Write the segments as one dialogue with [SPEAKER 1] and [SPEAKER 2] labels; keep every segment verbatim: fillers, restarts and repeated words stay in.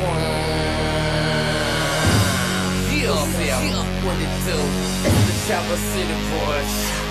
[SPEAKER 1] What it do? The Chopper City boys.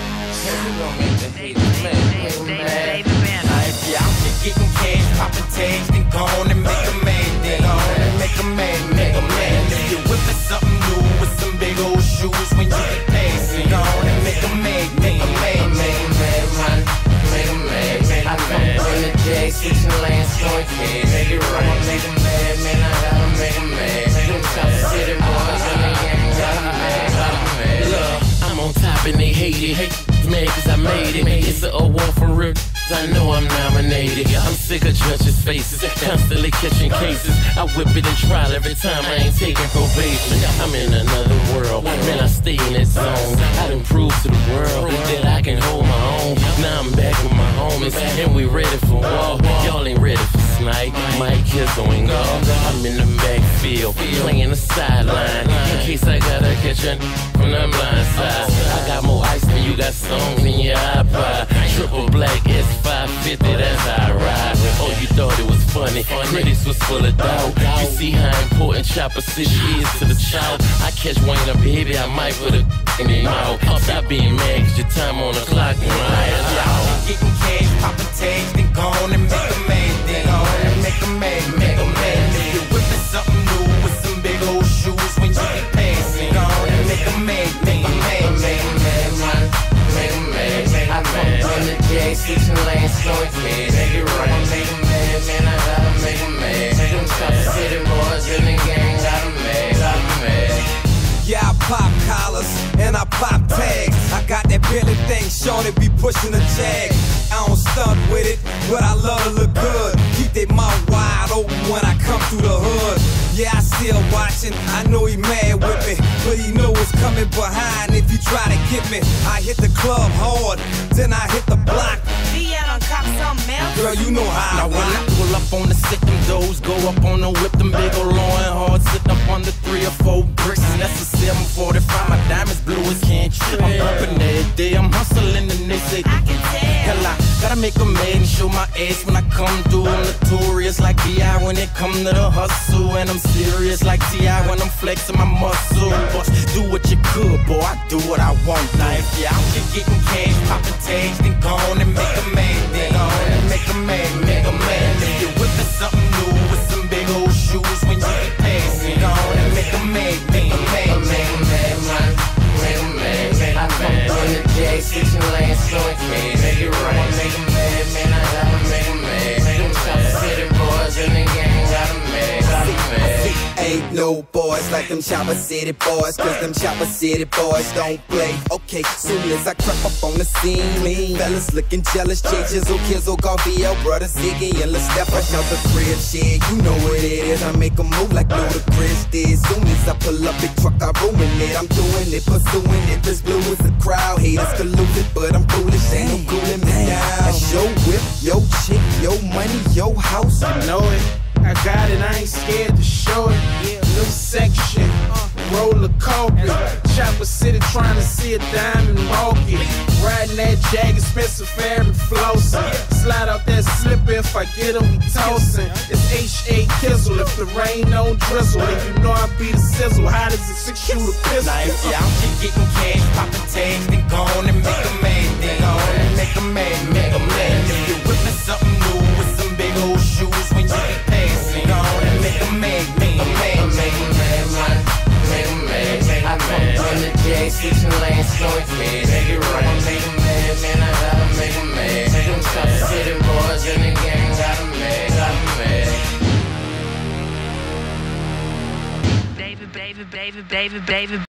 [SPEAKER 1] We gon' make the haters mad, mad, mad. If you out here getting cash, poppin' tags, then go on and make a mad. Then go on and make a mad, make a mad. If you whippin' something new with some big old shoes when you get passing, go on and make a mad, make a mad, make a mad, man. Make a mad, make a mad. I come from the J, switching lanes, going cash. Make it right, I'ma make a mad, man. I gotta make a mad. Them Chopper City boys and the gang got a mad, got a mad.
[SPEAKER 2] Look, I'm on top and they hate it. Hate mad cause I made it. It's an award for real. I know I'm nominated. I'm sick of judges' faces, constantly catching cases. I whip it and trial every time I ain't taking probation. I'm in another world, man, I stay in that zone. I done proved to the world that I can hold my own. Now I'm back with my homies, and we ready for war. Y'all ain't ready for snipe, Mike is going off. I'm in the backfield, playing the sideline, in case I gotta catch a from the blind side. I got more ice than you got songs in your iPod. Triple black S five fifty, that's how I ride. Oh, you thought it was funny, critics was full of doubt. You see how important Chopper City is to the child. I catch Wayne a baby, I might put a in their mouth. Stop being mad cause your time on the clock and ride.
[SPEAKER 1] Getting cash, poppin' tags, then go on and make a mad. Then go on and make a mad, make a mad. If you whippin' something new with some big old shoes when you get passing, go on and make a mad, make a mad, make a mad, man. Make a mad, make a mad. I come from the J, switching lanes, going cash. Make it right, I'ma make a mad, man. I gotta make a mad. Them Chopper City boys in the gang got a mad, got a mad.
[SPEAKER 3] Yeah, I pop collars and I pop tags. I got that Billy thing, shorty be pushing the jag. I don't stunt with it, but I love to look good. Keep they mouth wide open when I come through the hood. Yeah, I still watching, I know he mad with me, but he know what's coming behind if you try to get me. I hit the club hard, then I hit the block.
[SPEAKER 4] Be out on cop something else.
[SPEAKER 3] Girl, you know how
[SPEAKER 1] Now
[SPEAKER 3] I
[SPEAKER 1] when I
[SPEAKER 3] rock.
[SPEAKER 1] pull up on the set, them doors go up on the whip, them big ol' long hard, sitting up on the three or four bricks, and that's a seven forty-five. My diamonds blue as can't trip. I'm upping every day, I'm hustling, and they say,
[SPEAKER 4] I can tell.
[SPEAKER 1] hell, I gotta make a man and show my ass when I come through. I'm notorious like B I when it come to the hustle, and I'm serious like T I when I'm flexing my muscle. But do what you could, boy, I do what I want. Now if you out here getting cash, popping tags, then go on and make a man. Then go on and make a man, make a man. If you whipping something new with some big old shoes when you get passing, go on and make a man, make a man, make a man, man. Make a man, make a man. I come from the J, switching lanes, going cash. Make it right, make a man, man. I gotta make a man. Them Chopper City boys in the gang got a man, got a man.
[SPEAKER 3] Ain't no boys like them Chopper City boys, cause them Chopper City boys don't play. Okay, soon as I creep up on the scene, lean fellas looking jealous, changes or kids or Garvey, brother Ziggy and let's step fresh out the crib, shit. You know what it is, I make a move like Ludacris did. Soon as I pull up, big truck, I ruin it. I'm doing it, pursuing it. This blue is a crowd, haters colluded, but I'm foolish, ain't no cooling me down. That's your whip, your chick, your money, your house.
[SPEAKER 5] I know it, I got it, I ain't scared to show it. New section, roller carpet. Chopper City trying to see a diamond market. Riding that Jag expensive Ferry flossing. Slide out that slipper if I get 'em, we tossing. It's H A Kizzle if the rain don't drizzle. And you know I be the sizzle, how does it six shoot a pistol?
[SPEAKER 1] Now if you out here getting cash, popping tags, then go on and make a man. Then go on and make a man, make a man. If you whipping something new with some big old shoes when you get passing, go on and make a man, make a man, make a man, man. Make a man, make a man. I come from the J, switching lanes, going cash. Make it right, make a man, man. I gotta make a man. Them Chopper City boys in the gang got a man, got a man.
[SPEAKER 4] David, David, David, David, David,